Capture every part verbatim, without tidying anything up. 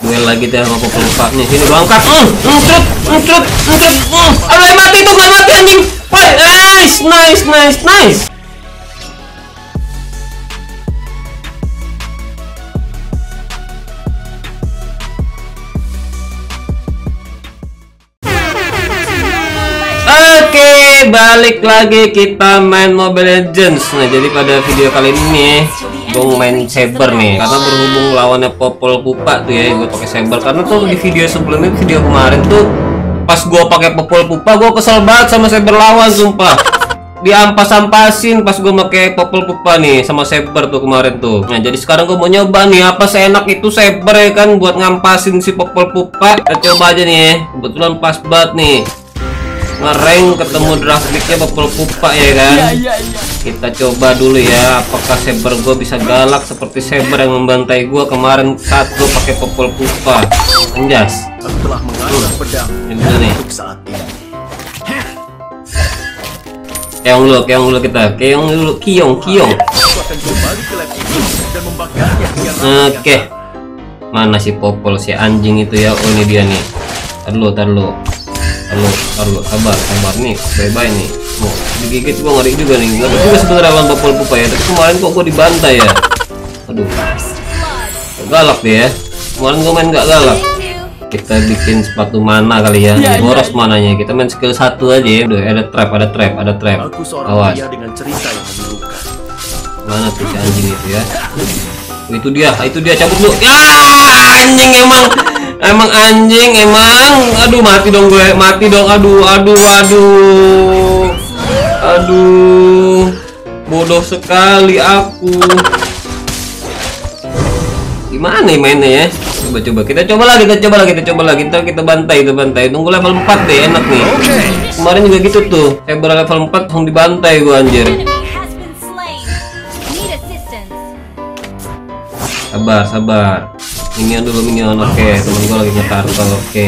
Duel lagi deh sama popol lupa nih. Sini gua angkat. Hmm, ngcut, ngcut, ngcut. Hmm. Aduh, mati tuh, nggak mati anjing. Woi, nice, nice, nice, nice. Oke, balik lagi kita main Mobile Legends. Nah, jadi pada video kali ini gue main Saber nih, karena berhubung lawannya popol pupa tuh ya, gue pakai Saber. Karena tuh di video sebelumnya, video kemarin tuh pas gue pakai popol pupa, gue kesel banget sama Saber lawan, sumpah. Diampas-ampasin pas gue pakai popol pupa nih sama Saber tuh kemarin tuh. Nah, jadi sekarang gue mau nyoba nih, apa seenak itu Saber ya kan buat ngampasin si popol pupa. Kita coba aja nih ya. Kebetulan pas banget nih ngereng ketemu draft picknya popol pupa ya kan. Ya, ya, ya. Kita coba dulu ya, apakah Saber gue bisa galak seperti Saber yang membantai gue kemarin saat gue pakai popol pupa. Anjas. Setelah mengarah pedang untuk saat ini. Keong dulu, keong dulu kita, keong dulu, kiong, kiong. Oke, mana si popol si anjing itu ya? Oh ini dia nih. Taruh, taruh. Halo, halo, sabar, sabar nih, bye-bye nih. Mau digigit gua ngeri juga nih, ngeri juga sebenarnya lawan popol pupa ya. Tapi kemarin kok gua dibantai ya. Aduh, galak deh ya. Kemarin gua main nggak galak. Kita bikin sepatu mana kali ya, ya boros ya. Mananya. Kita main skill satu aja ya. Udah ada trap, ada trap, ada trap. Awas. Mana tuh si anjing itu ya? Itu dia, itu dia cabut dulu. Ya, anjing emang. Emang anjing emang. Aduh, mati dong gue, mati dong. Aduh, aduh, aduh, aduh, bodoh sekali aku. Gimana ya mainnya ya? Coba coba kita coba lagi, kita coba lagi, kita coba lagi. Ntar kita bantai, kita bantai. Tunggu level empat deh, enak nih. Kemarin juga gitu tuh. Saya ber level empat langsung dibantai gue anjir. Sabar, sabar. Minion dulu, minion. Oke, okay. Temen gue lagi ngetartel. Oke. Okay.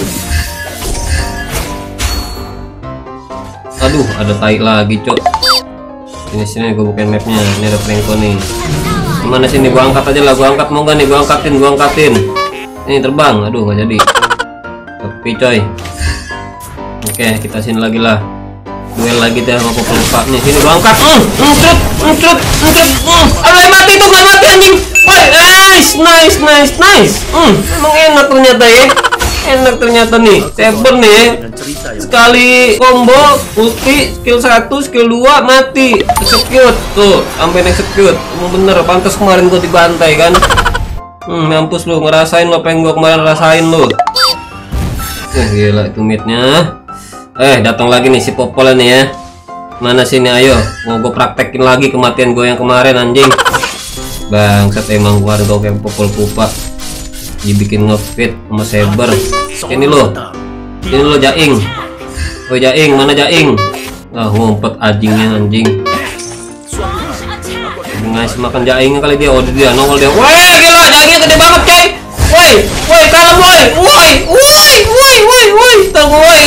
Aduh, ada tai lagi, cok. Sini sini gue bukain mapnya. Ini ada Franco nih. Gimana sini? Gue angkat aja lah. Gue angkat mau gak nih? Gue angkatin, gue angkatin. Ini terbang. Aduh, nggak jadi. Tapi coy. Oke, okay, kita sini lagi lah. Duel lagi deh sama popol pupa nih. Sini gue angkat. Hmm, ngcut, ngcut, ngcut. Hmm. Aduh, mati tuh, nggak mati anjing. Nice, nice, nice, nice. Hmm, emang enak ternyata ya. Enak ternyata nih. Saber nih. Sekali combo ulti skill satu, skill dua mati. Execute tuh, sampai execute. Emang bener, pantas kemarin gua dibantai kan. Hmm, mampus lu, ngerasain lo pengen gua kemarin rasain lu. Eh, gila itu midnya. Eh, datang lagi nih si popol nih ya. Mana sini, ayo. Mau gue praktekin lagi kematian gue yang kemarin anjing. Bangsat emang gua ada kayak popol pupa. Dibikin ngefit sama Saber. Ini lo. Ini lo Jaing. Oh Jaing, mana Jaing? Ah, ngumpet anjingnya anjing. Ngasih makan Jaingnya kali dia. Oh dia nongol dia. Woi, gila Jaingnya gede banget, coy. Woi, woi kalem woi. Woi, woi, woi, woi, woi. Tunggu woi.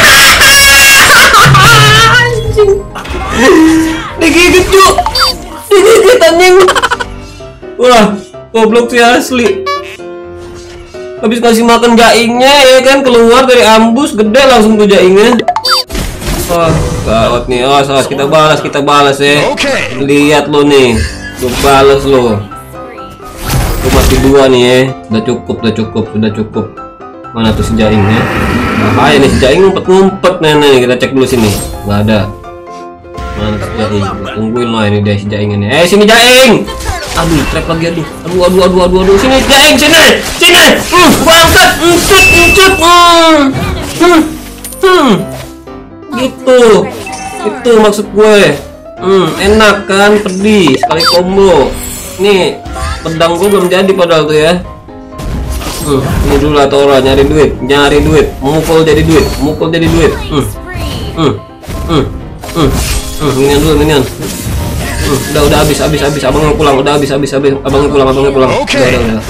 Anjing. Digigit, Cuk. Digigit anjing. Wah, goblok sih asli. Habis kasih makan Jaingnya ya kan, keluar dari ambus gede langsung tuh Jaingnya. Wah, gawat nih. Oh, salah kita balas, kita balas ya. Lihat lo nih, gue balas lo. Gue mati dua nih ya. Udah cukup, udah cukup, sudah cukup. Mana tuh si Jaingnya? Bahaya nih si Jaing ngumpet-ngumpet nih. Kita cek dulu sini. Nggak ada. Mana si Jaing? Tungguin lo ini dia si Jaing ini. Eh sini Jaing. Aduh, trap lagi, aduh, aduh, aduh, aduh, aduh, aduh, sini, Jaing, sini, sini, hmm, gua angkat, encut, encut, hmm, hmm, hmm, gitu, itu maksud gue, hmm, enak kan, pedih, sekali combo, nih, pedang gue belum jadi padahal tuh ya, hmm, ini dulu atau orang nyari duit, nyari duit, mukul jadi duit, mukul jadi duit, hmm, hmm, hmm, hmm, hmm, minion dulu, minion. Uh, udah udah habis habis habis abangnya pulang, udah habis habis habis abangnya pulang, abangnya pulang. Okay. Udah udah udah.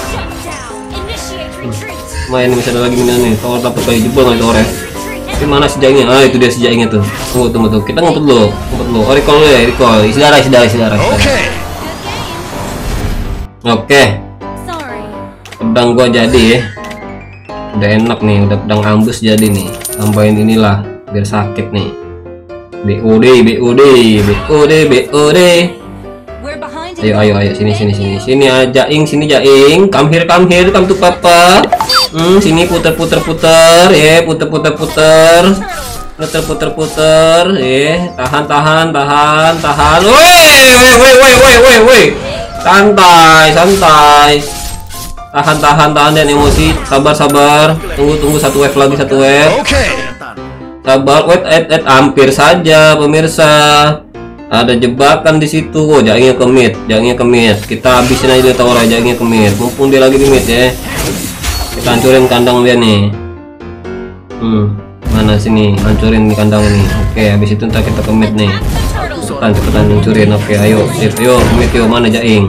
Hmm. Main bisa ada lagi minion nih. Kalau dapat kayak jebol nggak itu orang. Tapi mana si Jaingnya? Ah itu dia si Jaingnya tuh. Tunggu tunggu tuh. Kita ngumpet dulu, ngumpet dulu. Oh recall dulu ya, recall. Isi darah, isi darah, isi darah. Oke. Oke. Pedang gua jadi ya. Udah enak nih, udah pedang ambus jadi nih. Tambahin inilah biar sakit nih. B O D, B O D, B O D, B O D. Ayo, ayo, ayo, sini, sini, sini, sini aja, Jaing, sini Jaing. Come here, come here, come to papa. Hmm, sini puter, puter, puter, ya, yeah, puter, puter, puter, puter, puter, puter, ya, yeah. Tahan, tahan, tahan, tahan. Woi, woi, woi, woi, woi, woi, woi. Santai, santai. Tahan, tahan, tahan dan emosi. Sabar, sabar. Tunggu, tunggu satu wave lagi, satu wave. Sabar, wait, wait, wait. Hampir saja, pemirsa. Ada jebakan di situ. Oh, Jaingnya ke mid, Jaingnya ke mid. Kita habisin aja tower, Jaingnya ke mid. Mumpung dia lagi di mid ya. Kita hancurin kandang dia nih. Hmm, mana sini? Hancurin di kandang ini. Oke, habis itu ntar kita ke mid nih. Cepetan, cepetan hancurin. Oke, ayo, sip, yuk, mid yuk. Mana Jaing?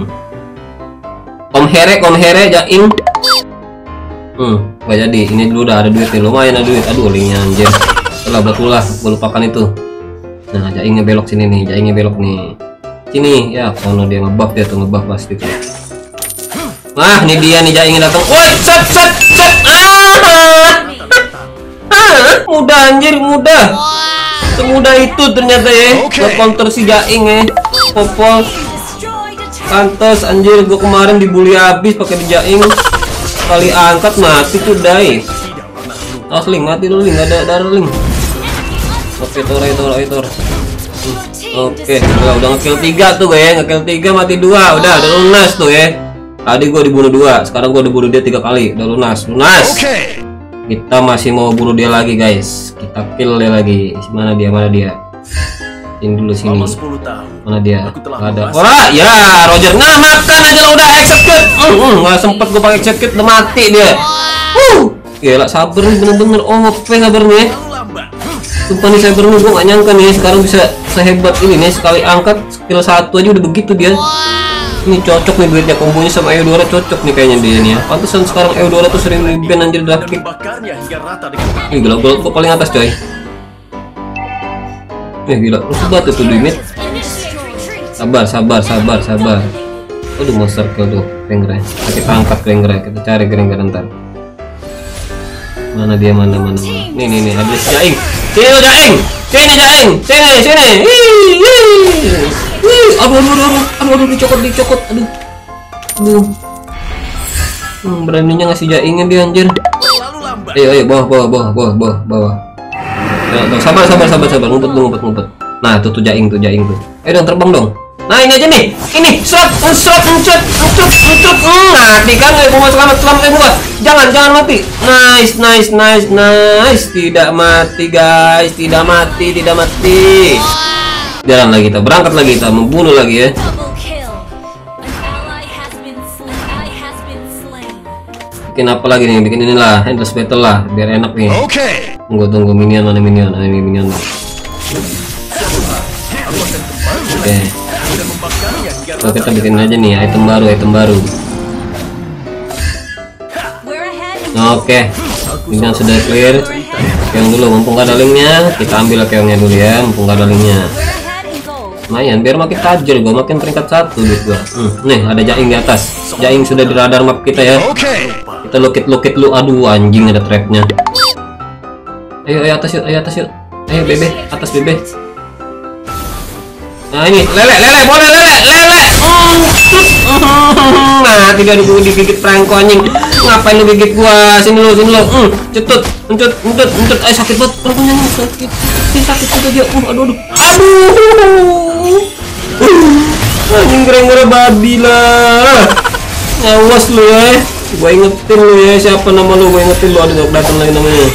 Kom here, kom here, Jaing. Hmm, gak jadi. Ini dulu udah ada duit nih, lumayan ada duit. Aduh, linknya anjir. Setelah betulah, gue lupakan itu. Nah, Jaingnya belok sini nih, Jaingnya belok nih. Sini, ya, sono dia ngebuff dia tuh, ngebuff pasti tuh. Wah, ini dia nih Jaingnya datang. Woi, set, set, set. Ah, ah, mudah anjir, mudah. Semudah itu ternyata ya. Gua counter si Jaing ya. Popol. Pantes anjir, gua kemarin dibully habis pakai di Jaing. Kali angkat mati tuh Dai. Oh, Link mati dulu, Link, ada darah Link. Oke, tor, tor, tor. Oke, udah, udah ngekill tiga tuh ya, ngekill tiga mati dua, udah, udah lunas tuh ya. Tadi gue dibunuh dua, sekarang gue dibunuh dia tiga kali, udah lunas, lunas. Kita masih mau bunuh dia lagi guys, kita kill dia lagi. Mana dia, mana dia? Ini dulu sini. Mana dia? Gak ada. Wah, ya, Roger, nah makan aja lo udah execute. Uh, uh, nggak sempet gue pakai execute, udah mati dia. Uh, gila, sabar nih bener-bener. Oh, O P sabarnya. Sumpah nih cyber nih, gue gak nyangka nih sekarang bisa sehebat ini nih. Sekali angkat skill satu aja udah begitu dia. Ini cocok nih duitnya, kombonya sama E O dua cocok nih kayaknya dia nih ya. Pantesan sekarang E O dua tuh sering di-ban anjir draft pick. Ih gila, gue gue paling atas coy. Eh gila, lu sebat itu limit. Sabar, sabar, sabar, sabar. Aduh, monster kill tuh Grengger. Kita angkat Grengger, kita cari Grengger ntar. Mana dia, mana, mana, mana. Nih, nih, nih, ada si Jaing. Sini lo Jaing, sini Jaing, sini, sini. Aduh, aduh, aduh, aduh, aduh, dicokot, dicokot, aduh, aduh. Hmm, beraninya ngasih Jaingnya dia anjir. Ayo, ayo, bawah, bawah, bawah, bawah, bawah, bawah. Ya, tuh, sabar, sabar, sabar, sabar, ngumpet, ngumpet, ngumpet. Nah, tuh, tuh Jaing, tuh Jaing tuh. Ayo dong, terbang dong. Nah, ini aja nih, ini, serap, serap, encut, encut, encut, mati kan, ayo bunga selamat, selamat, ayo bunga. Jangan, jangan mati. Nice, nice, nice, nice. Tidak mati guys, tidak mati, tidak mati. Jalan lagi kita, berangkat lagi kita, membunuh lagi ya. Bikin apa lagi nih? Bikin inilah, endless battle lah, biar enak nih. Oke. Tunggu, tunggu minion, mana minion, mana minion. Oke. So, kita bikin aja nih item baru, item baru. Oke, minion sudah clear. Keong dulu, mumpung gak ada linknya, kita ambil keongnya dulu ya, mumpung gak ada linknya. Lumayan, biar makin tajir gua, makin peringkat satu duit gua. Hmm, nih ada Jaing di atas. Jaing sudah di radar map kita ya. Kita lokit-lokit lu, aduh anjing ada trapnya. Ayo, ayo atas yuk, ayo atas yuk. Ayo bebe, atas bebe. Nah ini, lele, lele, boleh lele, lele. Nah, tidak gua digigit Franco anjing. Ngapain lu gigit gua? Sini lu, sini lu. Hmm, cetut, encut, encut, encut. Ay sakit banget, Franconya nih sakit. Ini sakit juga dia. Uh, aduh, aduh. Aduh. Anjing Grengger babi lah. Awas lu ya. Gua ingetin lu ya, siapa nama lu? Gua ingetin lu, ada nggak datang lagi namanya.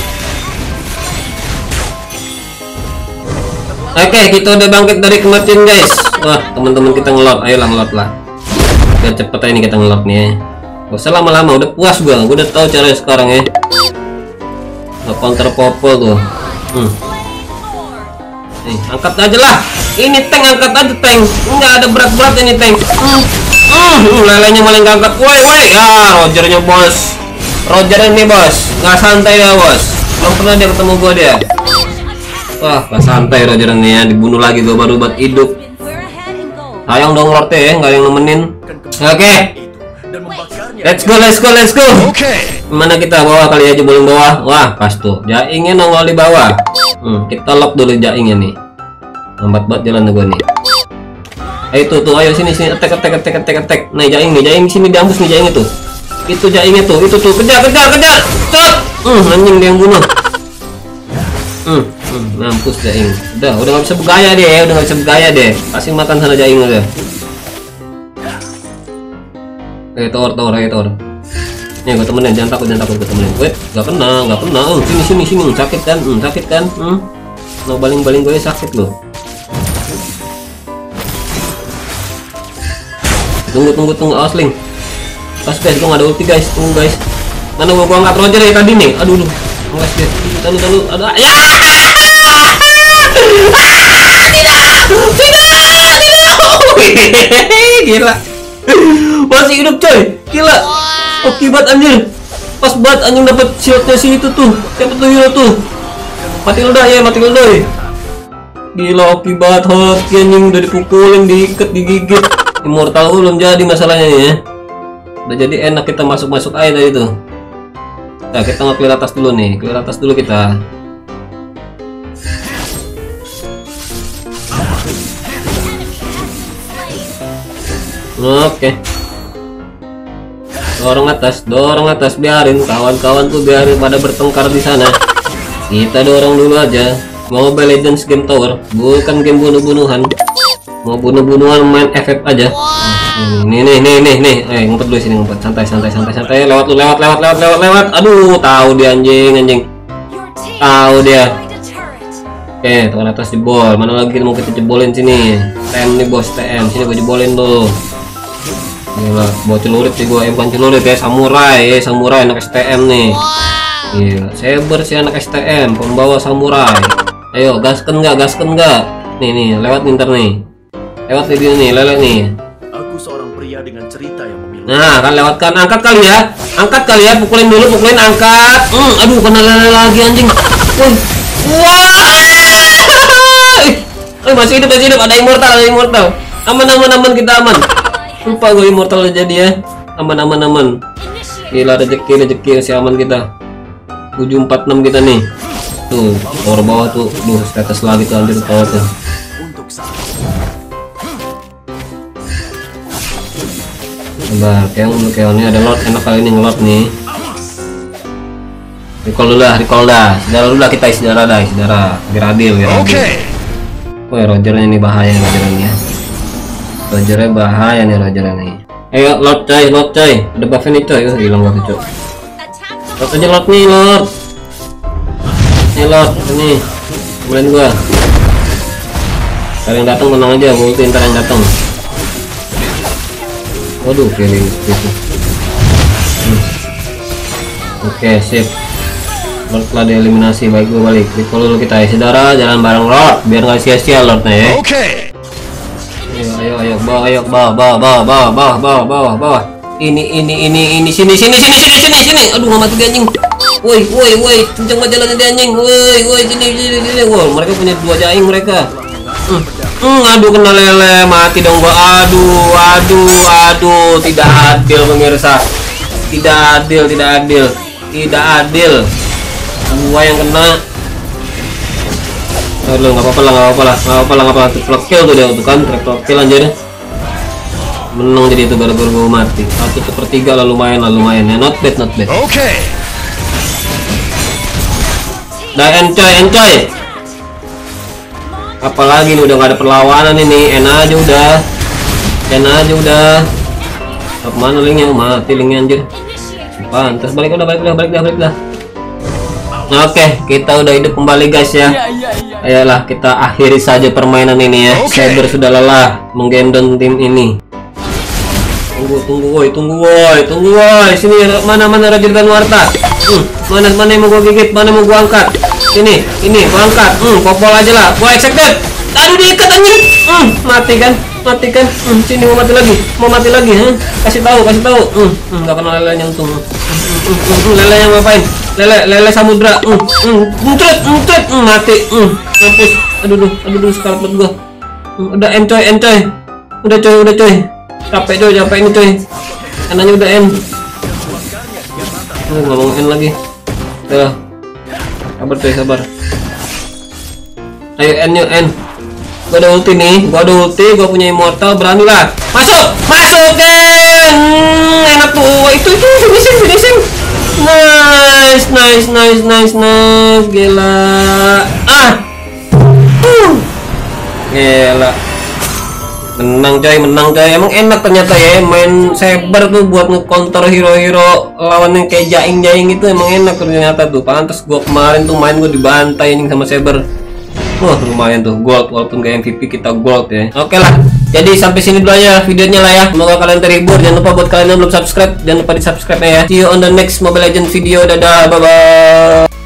Oke, okay, kita udah bangkit dari kematian guys. Wah, teman-teman kita ngelot, ayolah ngelot lah. Biar cepet aja nih kita ngelot nih ya. Gak usah lama-lama, udah puas gua, gua udah tahu caranya sekarang ya. Nggak counter popol tuh. Hmm. Nih, angkat aja lah. Ini tank, angkat aja tank. Nggak ada berat-berat ini tank. Hmm. Hmm, lelenya malah nggak angkat. Woi, woi, ya Rogernya bos. Roger ini bos, nggak santai ya bos. Belum pernah dia ketemu gua dia. Wah, gak santai Roger ini ya, dibunuh lagi gue baru buat hidup. Sayang dong Rote ya, nggak yang nemenin. Oke. Let's go, let's go, let's go. Oke. Okay. Mana kita bawah kali aja, boleh bawah. Wah, pas tuh. Jaingnya nongol di bawah. Hmm, kita lock dulu jaingnya nih. Lambat banget jalan gue nih. Ayo tuh, tuh, ayo sini, sini, attack, attack, attack, attack, attack. Nah, jaing nih, jaing sini diambus nih jaingnya tuh. Itu jaingnya tuh, itu tuh, kejar, kejar, kejar. Stop. Hmm, anjing dia yang bunuh. Hmm, hmm, mampus jaing. Udah, udah nggak bisa bergaya deh, ya. Udah nggak bisa bergaya deh. Kasih makan sana jaing udah. Eh, tor, tor, ayo tor. Nih, gue temenin, jangan takut, jangan takut, gue temenin. Wait, nggak kena, nggak kena. Oh, sini, sini, sini, sakit kan? Hmm, sakit kan? Hmm, mau baling-baling gue sakit loh. Tunggu, tunggu, tunggu, awas link. Pas guys, gue nggak ada ulti guys, tunggu guys. Mana gua, gua angkat Roger ya tadi nih? Aduh, aduh, angkat dia. Tahu, tahu, ada. Ya! Tidak, tidak, tidak. Gila. Masih hidup coy, gila. Oke banget anjir. Pas banget anjing dapat shieldnya si itu tuh. Siapa tuh hero tuh? Mati lu dah ya, mati lu doi. Gila, oke banget hoki anjing, udah dipukulin, diikat, digigit. Immortal belum jadi masalahnya ya. Udah jadi enak kita masuk-masuk aja tadi tuh. Nah, kita nge-clear atas dulu nih, clear atas dulu kita. Oke. Dorong atas, dorong atas, biarin kawan-kawan tuh biarin pada bertengkar di sana. Kita dorong dulu aja. Mobile Legends game tower, bukan game bunuh-bunuhan. Mau bunuh-bunuhan main F F aja. Hmm, nih nih nih nih nih, eh ngumpet dulu sini, ngumpet, santai santai santai santai, lewat lu, lewat lewat lewat lewat lewat. Aduh, tahu dia anjing anjing. Tahu dia. Oke, tuh atas jebol. Mana lagi mau kita jebolin sini? T M nih bos, T M. Sini gua jebolin tuh. Gila, bawa celurit sih gua, eh bukan celurit ya, samurai, ya samurai anak S T M nih. Gila, saber si anak S T M, pembawa samurai. Ayo, gasken nggak, gasken nggak? Nih nih, lewat ntar nih. Lewat nih dia nih, lele nih. Aku seorang pria dengan cerita yang memiliki. Nah, kan lewat kan, angkat kali ya. Angkat kali ya, pukulin dulu, pukulin, angkat. Hmm, aduh, kena lele lagi anjing. Wih. Wah. Eh, masih hidup, masih hidup, ada immortal, ada immortal. Aman aman aman, kita aman. Lupa gue immortal jadi ya. Aman aman aman. Gila, rezeki rezeki si aman kita. tujuh empat enam kita nih. Tuh, tower bawah tuh. Duh, status lagi tuh anjir tower tuh. Untuk saat Sabar, keong dulu, keong ini ada lord, enak kali ini ngelord nih. Recall dulu lah, recall dah. Saudara dulu lah kita, saudara dah, saudara. Biar adil, biar adil. Oke. Okay. Wah, Rogernya ini bahaya nih, Rogernya ya. Rogernya bahaya nih, Rogernya nih. Ayo, lord coy, lord coy. Ada buff nih coy, oh, hilang buff coy. Lord aja lord nih, lord. Nih lord, ini. Kemudian gua. Ntar yang datang tenang aja, gua ulti ntar yang datang. Waduh, feeling gitu. Hmm. Oke, okay, sip. Lord telah dieliminasi, baik gue balik. Recall dulu kita ya, saudara, jalan bareng Lord, biar nggak sia-sia Lordnya ya. Oke. Okay. Ayo, ayo, ayo, bawah, ayo, bawah, bawah, bawah, bawah, bawah, bawah, bawah, bawah. Ini, ini, ini, ini, sini, sini, sini, sini, sini, sini. Aduh, nggak mati dia anjing. Woi, woi, woi, kenceng banget jalannya dia anjing. Woi, woi, sini, sini, sini. Wow, mereka punya dua jaing mereka. Hmm. Hmm, aduh, kena lele, mati dong gua. Aduh, aduh, aduh, tidak adil pemirsa. Tidak adil, tidak adil, tidak adil. Gua yang kena. Aduh, nggak apa-apa lah, nggak apa-apa lah, nggak apa-apa lah, nggak apa-apa. Triple kill tuh dia tuh kan, triple kill anjir. Menang jadi itu gara-gara gua mati. Satu sepertiga lah, lumayan lah, lumayan ya. Not bad, not bad. Oke. Okay. Dah encoy, encoy. Apalagi nih, udah nggak ada perlawanan ini, enak aja udah, enak aja udah. Apa mana linknya? Mati linknya anjir. Pantas, balik udah, balik udah, balik dah, balik dah. Oke, kita udah hidup kembali guys ya. Ayolah kita akhiri saja permainan ini ya. Okay. Saber sudah lelah menggendong tim ini. Tunggu, tunggu, woi, tunggu, woi, tunggu, woi. Sini mana mana Raja dan Warta. Hmm, mana mana yang mau gua gigit, mana mau gua angkat. Ini, ini, gua angkat. Hmm, popol aja lah. Gua execute. Aduh, diikat anjing. Hmm, mati kan? Mati kan? Hmm, sini mau mati lagi. Mau mati lagi, hmm? Kasih tahu, kasih tahu. Hmm, hmm, enggak kena lelenya untung. Hmm, hmm, hmm, hmm, lele yang ngapain? Lele, lele samudra. Hmm, hmm, entret, entret. Hmm, mati. Hmm, mampus. Aduh, aduh, aduh, aduh, sekarat buat gua. Hmm, udah end coy, end coy. Udah coy, udah coy. Capek coy, capek ini coy. Kanannya udah end. Oh, ngomongin lagi. Tuh. Sabar tuh, sabar. Ayo N yuk N. Gua ada ulti nih, gua ada ulti, gua punya immortal, berani lah. Masuk, masukin. Hmm, enak tuh. Wah, itu itu finishing, finishing. Nice, nice, nice, nice, nice. Gila. Ah. Uh. Gila. Menang coy, menang coy. Emang enak ternyata ya main Saber tuh buat nge-counter hero-hero lawan yang kayak Jaing-Jaing itu emang enak ternyata tuh. Pantes gua kemarin tuh main gua dibantai anjing sama Saber. Wah, lumayan tuh gold walaupun gak M V P kita gold ya. Oke lah. Jadi sampai sini dulu aja videonya lah ya. Semoga kalian terhibur. Jangan lupa buat kalian yang belum subscribe, jangan lupa di-subscribe ya. See you on the next Mobile Legends video. Dadah, bye bye.